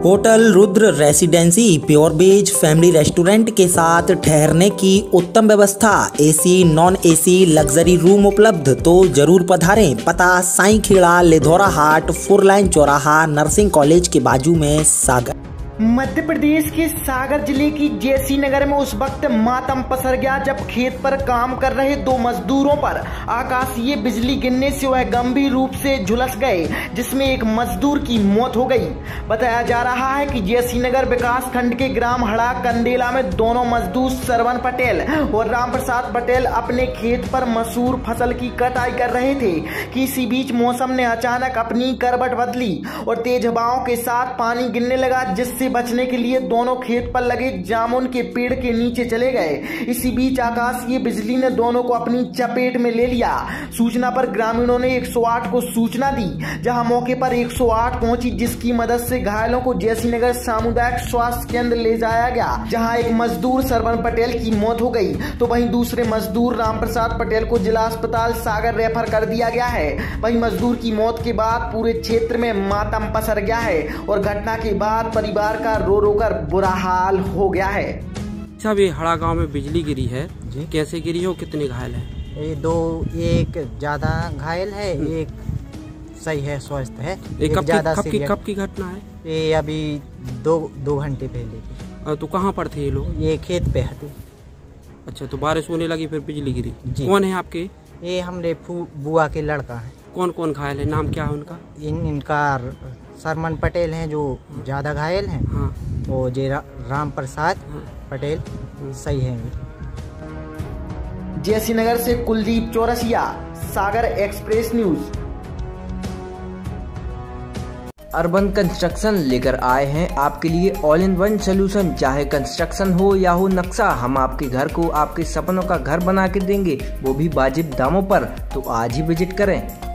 Hotel Rudra residency pure veg family restaurant के साथ ठहरने की उत्तम व्यवस्था, AC non AC luxury room उपलब्ध। तो जरूर पधारें। पता साईं खेड़ा, लिधौरा हाट, 4 लाइन चौराहा, नर्सिंग कॉलेज के बाजू में, सागर। मध्य प्रदेश के सागर जिले की जेसी नगर में उस वक्त मातम पसर गया जब खेत पर काम कर रहे 2 मजदूरों पर आकाशीय बिजली गिरने से वह गंभीर रूप से झुलस गए, जिसमें एक मजदूर की मौत हो गई। बताया जा रहा है कि जेसी नगर विकास खंड के ग्राम हड़ा कंडेला में दोनों मजदूर सरवन पटेल और राम प्रसाद पटेल अपने खेत पर मसूर फसल की कटाई कर रहे थे कि इसी बीच मौसम ने अचानक अपनी करवट बदली और तेज हवाओं के साथ पानी गिरने लगा, जिससे बचने के लिए दोनों खेत पर लगे जामुन के पेड़ के नीचे चले गए। इसी बीच आकाशीय बिजली ने दोनों को अपनी चपेट में ले लिया। सूचना पर ग्रामीणों ने 108 को सूचना दी, जहां मौके पर 108 पहुंची, जिसकी मदद से घायलों को जेसी नगर सामुदायिक स्वास्थ्य केंद्र ले जाया गया, जहां एक मजदूर सरवन पटेल की मौत हो गई, तो वहीं दूसरे मजदूर राम प्रसाद पटेल को जिला अस्पताल सागर रेफर कर दिया गया है। वहीं मजदूर की मौत के बाद पूरे क्षेत्र में मातम पसर गया है और घटना के बाद परिवार का रो रो कर बुरा हाल हो गया है। सब ये हड़ा गांव में बिजली गिरी है जी। कैसे गिरी हो, कितने घायल हैं? ये 2, एक ज्यादा घायल है, एक सही है, स्वस्थ है। एक कब की घटना है? ये अभी 2 घंटे पहले की। तो कहाँ पर थे ये लोग? ये खेत पे थे। अच्छा, तो बारिश होने लगी फिर बिजली गिरी। कौन है आपके? ये हमरे बुआ के लड़का है। कौन कौन घायल है, नाम क्या है उनका? इनका सरमन पटेल हैं जो ज्यादा घायल हैं। हाँ। वो जे राम प्रसाद पटेल सही है। जेसी नगर से Kuldeep Chaurasia, Sagar express news. Urban construction लेकर आए हैं आपके लिए ऑल इन वन सोल्यूशन। चाहे कंस्ट्रक्शन हो या हो नक्शा, हम आपके घर को आपके सपनों का घर बना के देंगे, वो भी वाजिब दामों पर। तो आज ही विजिट करें।